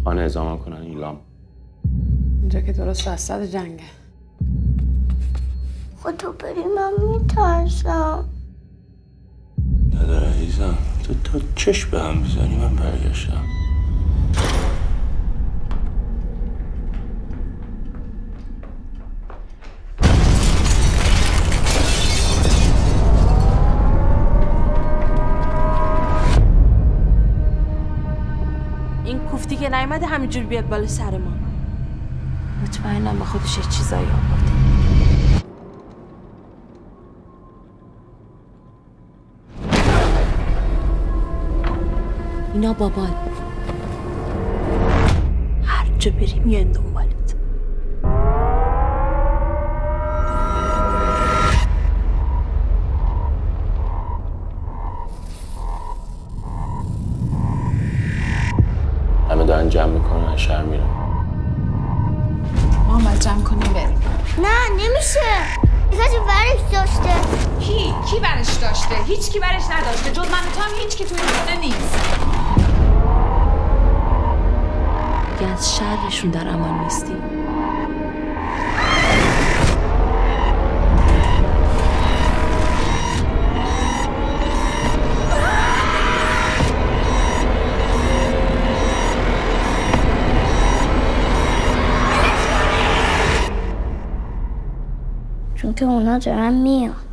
خانه اعزام کنن ایلام. اینجا که درست وسط جنگه. خود تو بری من میترسم. نداره عزیزم، تو تا چشم به هم میزنی من برگشتم. این کوفتی که نیومده همینجور بیاد بالا سر ما. مطمئنم به خودش یه چیزایی آورده. اینا بابان هر جا بری میان دنبالت. همه دارن جمع میکنن شهر میرن. ما هم از جمع کنیم بریم. نه نمیشه. کسی برش داشته. کی برش داشته؟ هیچ کی برش نداشته جز من و تو هم هیچ کی توی این خونه نیست. دیگه از شرشون در امان نیستیم. چون که اونا دارن میان.